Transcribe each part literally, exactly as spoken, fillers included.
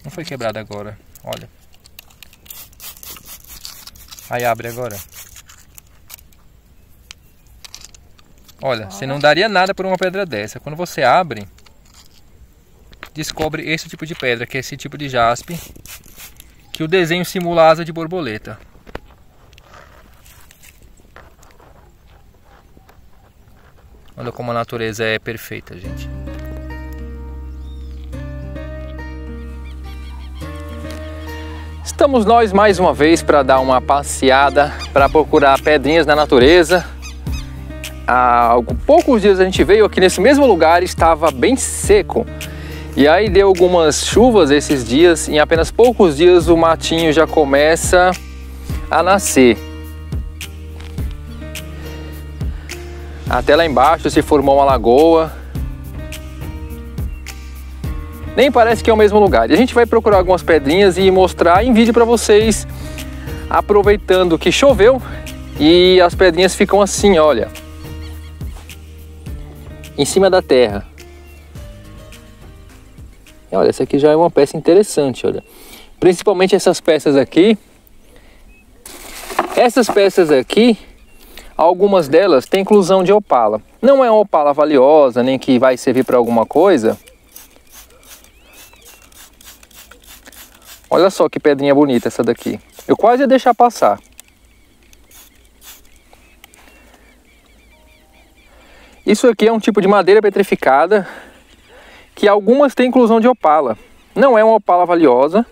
Não foi quebrado agora, olha. Aí abre agora. Olha, você não daria nada por uma pedra dessa. Quando você abre, descobre esse tipo de pedra, que é esse tipo de jaspe, que o desenho simula asa de borboleta. Olha como a natureza é perfeita, gente. Estamos nós mais uma vez para dar uma passeada, para procurar pedrinhas na natureza. Há poucos dias a gente veio aqui nesse mesmo lugar e estava bem seco. E aí deu algumas chuvas esses dias, em apenas poucos dias o matinho já começa a nascer. Até lá embaixo se formou uma lagoa. Nem parece que é o mesmo lugar. E a gente vai procurar algumas pedrinhas e mostrar em vídeo para vocês, aproveitando que choveu e as pedrinhas ficam assim, olha, em cima da terra. Olha, essa aqui já é uma peça interessante, olha. Principalmente essas peças aqui. Essas peças aqui, algumas delas têm inclusão de opala. Não é uma opala valiosa, nem que vai servir para alguma coisa. Olha só que pedrinha bonita essa daqui. Eu quase ia deixar passar. Isso aqui é um tipo de madeira petrificada, que algumas têm inclusão de opala. Não é uma opala valiosa,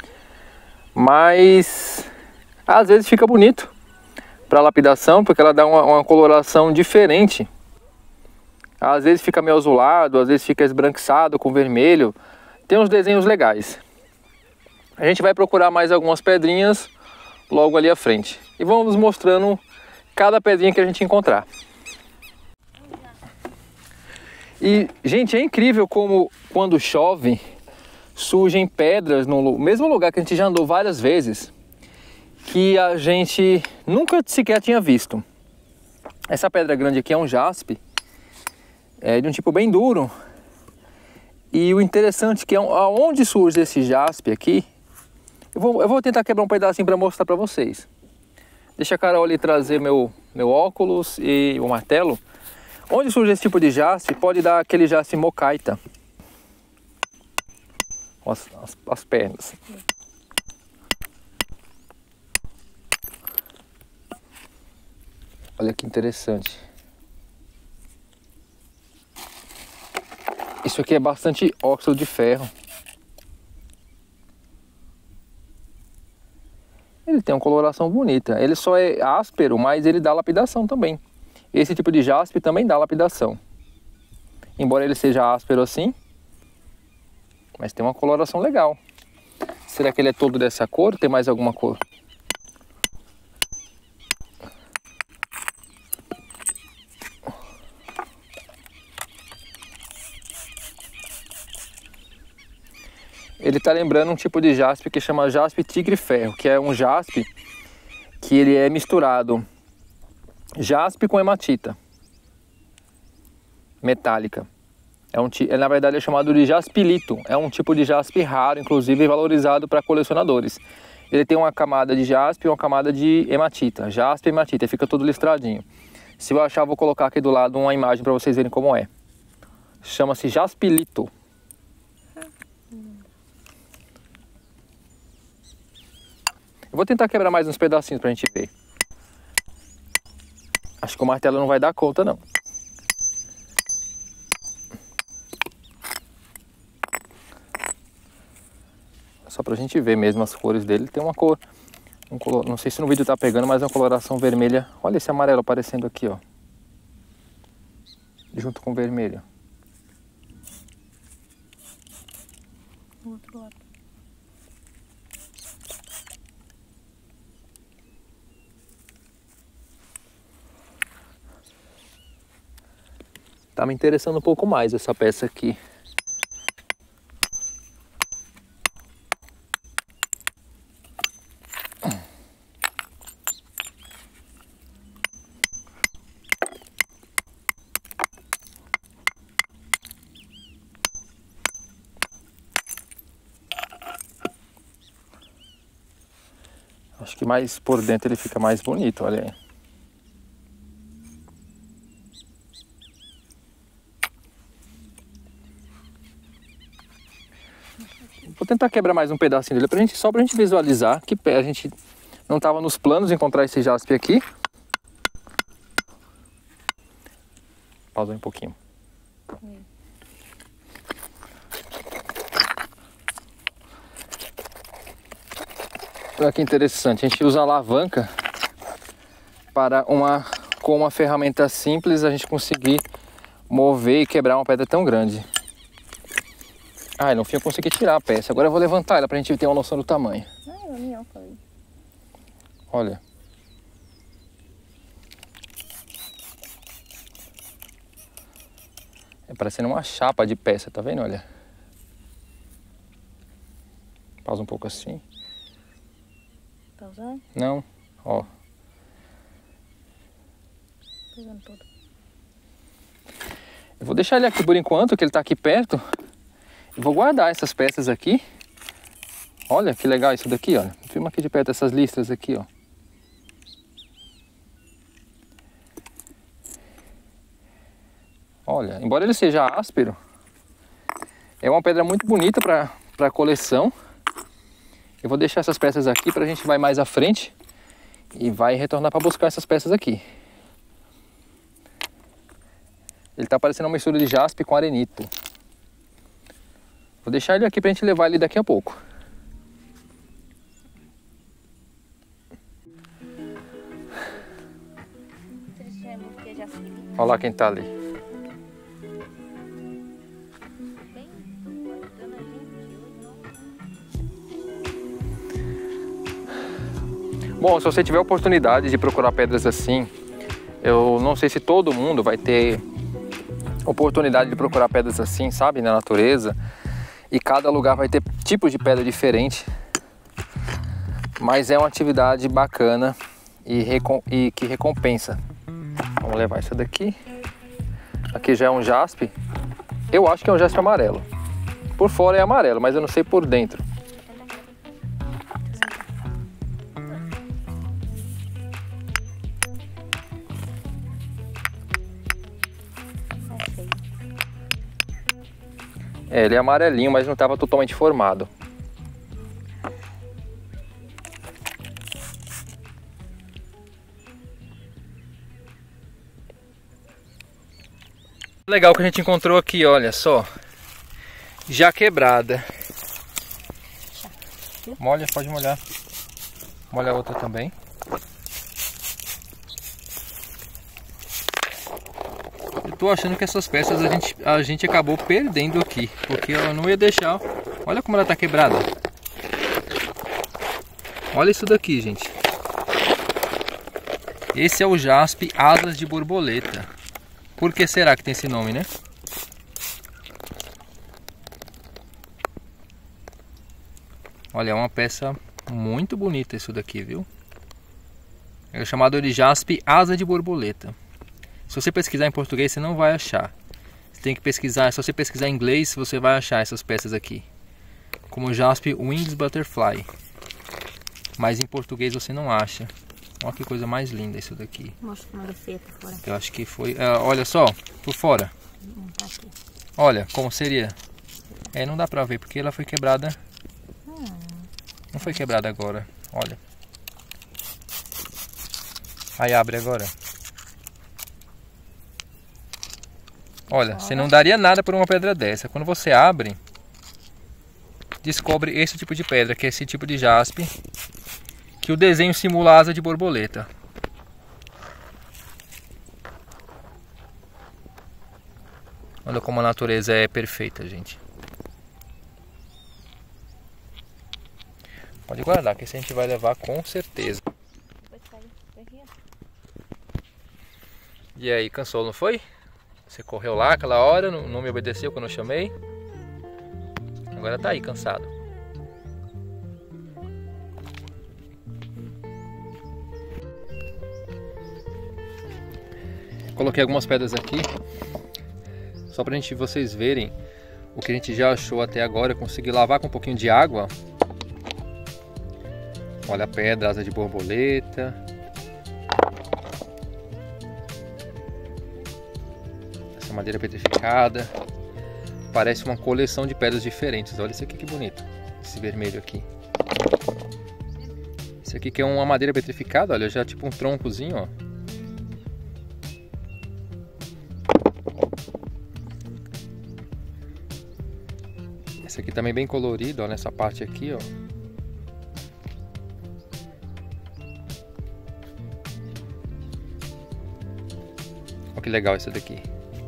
mas às vezes fica bonito para lapidação, porque ela dá uma, uma coloração diferente. Às vezes fica meio azulado, às vezes fica esbranquiçado com vermelho. Tem uns desenhos legais. A gente vai procurar mais algumas pedrinhas logo ali à frente. E vamos mostrando cada pedrinha que a gente encontrar. E, gente, é incrível como quando chove, surgem pedras no mesmo lugar que a gente já andou várias vezes, que a gente nunca sequer tinha visto. Essa pedra grande aqui é um jaspe, é de um tipo bem duro. E o interessante é que aonde surge esse jaspe aqui, eu vou, eu vou tentar quebrar um pedacinho para mostrar para vocês. Deixa a Carol ali trazer meu, meu óculos e o martelo. Onde surge esse tipo de jaspe, pode dar aquele jaspe mocaita. As, as, as pernas. Olha que interessante. Isso aqui é bastante óxido de ferro. Ele tem uma coloração bonita. Ele só é áspero, mas ele dá lapidação também. Esse tipo de jaspe também dá lapidação. Embora ele seja áspero assim, mas tem uma coloração legal. Será que ele é todo dessa cor ou tem mais alguma cor? Ele está lembrando um tipo de jaspe que chama jaspe tigre-ferro, que é um jaspe que ele é misturado jaspe com hematita metálica. É um, na verdade é chamado de jaspilito. É um tipo de jaspe raro, inclusive valorizado para colecionadores. Ele tem uma camada de jaspe e uma camada de hematita. Jaspe e hematita, fica tudo listradinho. Se eu achar, vou colocar aqui do lado uma imagem para vocês verem como é. Chama-se jaspilito. Eu vou tentar quebrar mais uns pedacinhos para a gente ver. Acho que o martelo não vai dar conta, não. Só pra gente ver mesmo as cores dele. Tem uma cor, um color, não sei se no vídeo tá pegando, mas é uma coloração vermelha. Olha esse amarelo aparecendo aqui, ó. Junto com o vermelho. Do outro lado. Tá me interessando um pouco mais essa peça aqui. Acho que mais por dentro ele fica mais bonito, olha aí. Vou tentar quebrar mais um pedacinho dele pra gente, só pra gente visualizar que a gente não estava nos planos de encontrar esse jaspe aqui. Pausa um pouquinho. Olha que interessante, a gente usa a alavanca para uma, com uma ferramenta simples a gente conseguir mover e quebrar uma pedra tão grande. Ah, no fim eu consegui tirar a peça. Agora eu vou levantar ela pra gente ter uma noção do tamanho. Olha. É parecendo uma chapa de peça, tá vendo? Olha. Pausa um pouco assim. Pausar? Não, ó. Pegando tudo. Eu vou deixar ele aqui por enquanto, que ele tá aqui perto. Eu vou guardar essas peças aqui. Olha que legal isso daqui, olha. Filma aqui de perto essas listras aqui, ó. Olha, embora ele seja áspero, é uma pedra muito bonita para para coleção. Eu vou deixar essas peças aqui para a gente vai mais à frente e vai retornar para buscar essas peças aqui. Ele tá parecendo uma mistura de jaspe com arenito. Vou deixar ele aqui pra gente levar ele daqui a pouco. Olha lá quem tá ali. Bom, se você tiver oportunidade de procurar pedras assim, eu não sei se todo mundo vai ter oportunidade de procurar pedras assim, sabe, na natureza. E cada lugar vai ter tipos de pedra diferente. Mas é uma atividade bacana e, e que recompensa. Vamos levar isso daqui. Aqui já é um jaspe. Eu acho que é um jaspe amarelo. Por fora é amarelo, mas eu não sei por dentro. É, ele é amarelinho, mas não estava totalmente formado. Legal que a gente encontrou aqui, olha só. Já quebrada. Molha, pode molhar. Molha a outra também. Eu tô achando que essas peças a gente, a gente acabou perdendo aqui, porque eu não ia deixar. Olha como ela tá quebrada. Olha isso daqui, gente. Esse é o jaspe asas de borboleta. Por que será que tem esse nome, né? Olha, é uma peça muito bonita isso daqui, viu? É chamado de jaspe asa de borboleta. Se você pesquisar em português, você não vai achar. Você tem que pesquisar, se você pesquisar em inglês, você vai achar essas peças aqui. Como jaspe wings butterfly. Mas em português você não acha. Olha que coisa mais linda isso daqui. Mostra como ela é feia por fora. Eu acho que foi... Uh, olha só, por fora. Hum, tá aqui. Olha como seria. É, não dá pra ver porque ela foi quebrada. Hum. Não foi quebrada agora. Olha. Aí abre agora. Olha, você não daria nada por uma pedra dessa. Quando você abre, descobre esse tipo de pedra, que é esse tipo de jaspe, que o desenho simula asa de borboleta. Olha como a natureza é perfeita, gente. Pode guardar, que esse a gente vai levar com certeza. E aí, cansou, não foi? Você correu lá aquela hora, não me obedeceu quando eu chamei. Agora tá aí, cansado. Coloquei algumas pedras aqui, só pra gente, vocês verem o que a gente já achou até agora. Eu consegui lavar com um pouquinho de água. Olha a pedra, asa de borboleta. Essa madeira petrificada. Parece uma coleção de pedras diferentes. Olha isso aqui que bonito. Esse vermelho aqui. Esse aqui que é uma madeira petrificada, olha, já tipo um troncozinho, ó. Esse aqui também bem colorido, ó, nessa parte aqui, ó. Olha que legal esse daqui.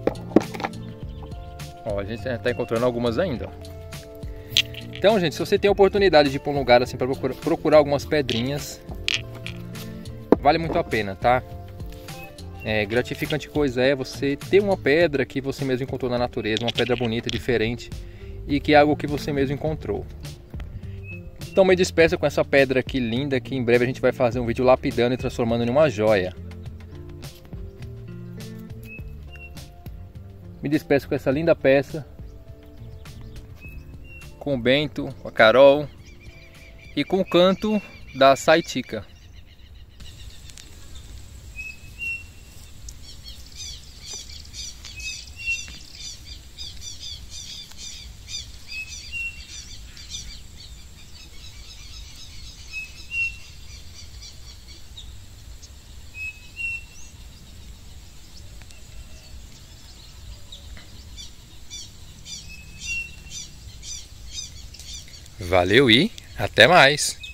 Ó, a gente está encontrando algumas ainda, ó. Então, gente, se você tem a oportunidade de ir para um lugar assim para procurar, procurar algumas pedrinhas, vale muito a pena, tá? É, gratificante coisa é você ter uma pedra que você mesmo encontrou na natureza, uma pedra bonita, diferente, e que é algo que você mesmo encontrou. Então me despeça com essa pedra aqui linda, que em breve a gente vai fazer um vídeo lapidando e transformando em uma joia. Me despeço com essa linda peça, com o Bento, com a Carol e com o canto da Saitica. Valeu e até mais!